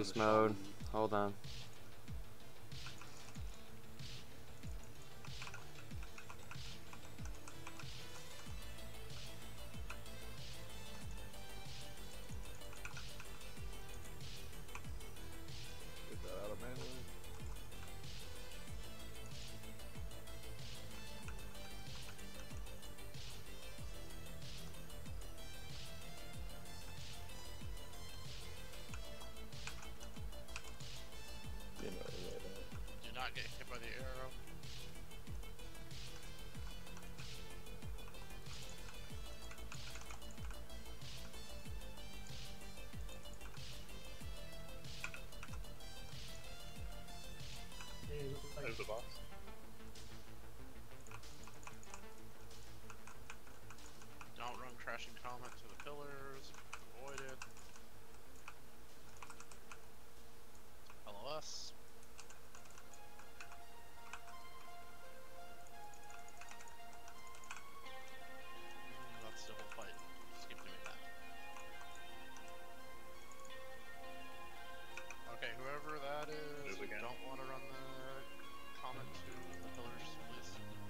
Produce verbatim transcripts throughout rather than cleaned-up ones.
beast mode. Hold on. Get that out of melee. You know, yeah, that. Do not get hit by the arrow. There's the box. Don't run crashing comet to the pillars. Avoid it. Follow us. Mm, That's the whole fight. Just keep doing that. Okay, whoever that is, Move you again. don't want to run the comet to the pillars, please.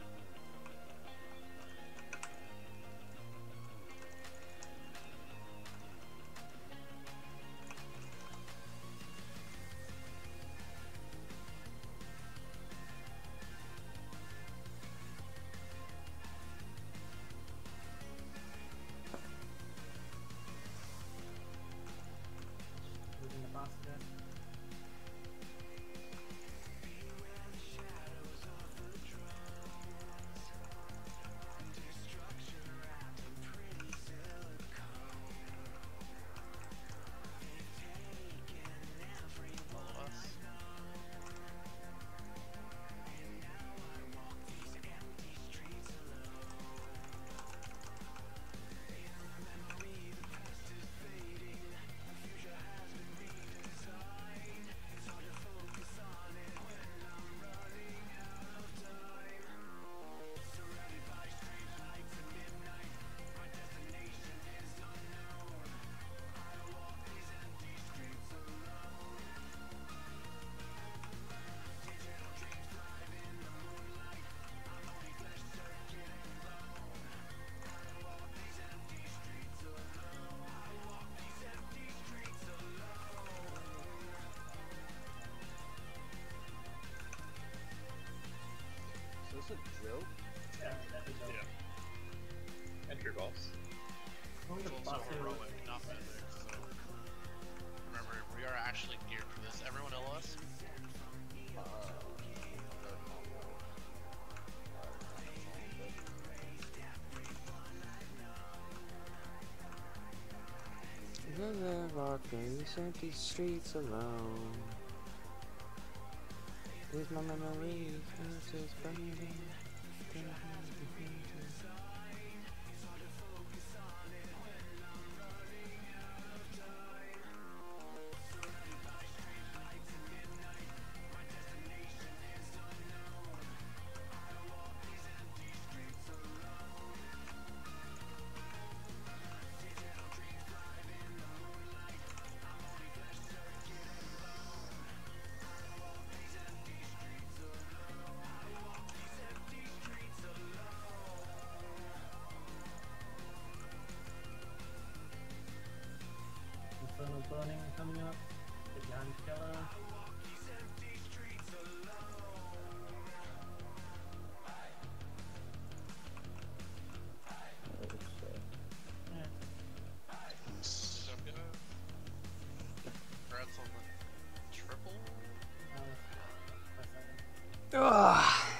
Moving the boss again. Follow us. So is this a joke? Yeah, that is a- Yeah. Entry boss. Moving the It's also boss in. heroic, not mythic, so remember, we are actually geared for this. Everyone L S? Uh, Never walk these empty streets alone. Here's my memories, it's just burning. Infernal Burning coming up. The Giant Killer. Yeah. Suck it up. Congrats on the triple. Uh, that's- that's- Ugh.